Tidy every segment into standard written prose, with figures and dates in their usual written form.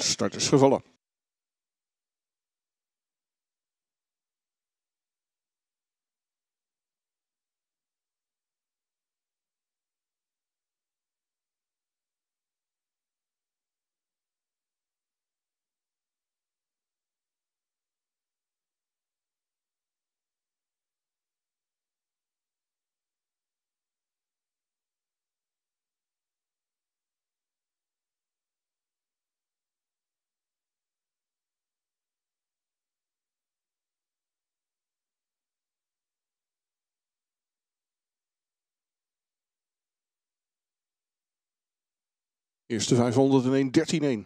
Start is gevallen. Eerste 501, 13-1.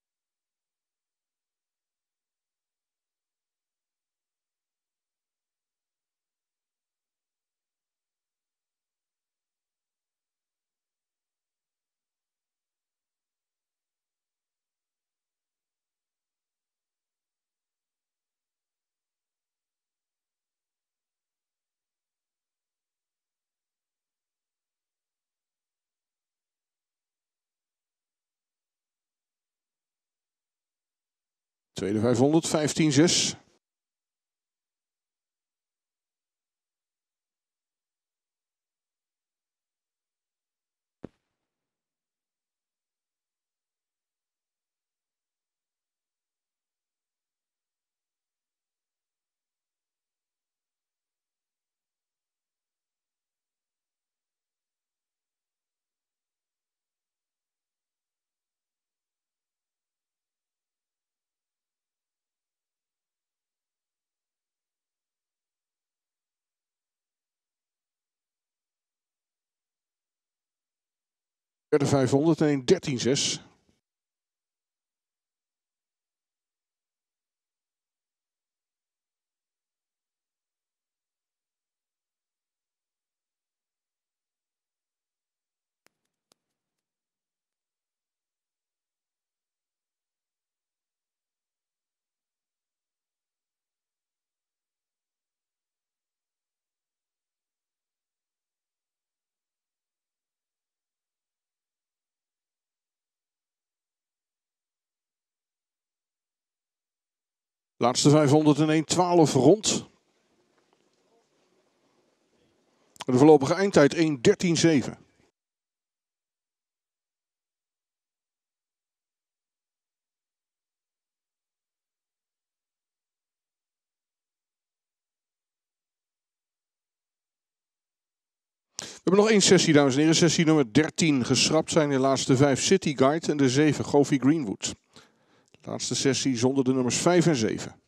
Tweede 500, 15-6. Derde 501, 13-6. Laatste 501, 12 rond. De voorlopige eindtijd 1:13:7. We hebben nog één sessie, dames en heren. Sessie nummer 13. Geschrapt zijn de laatste 5 City Guide en de 7 Goffey Greenwood. Laatste sessie zonder de nummers 5 en 7.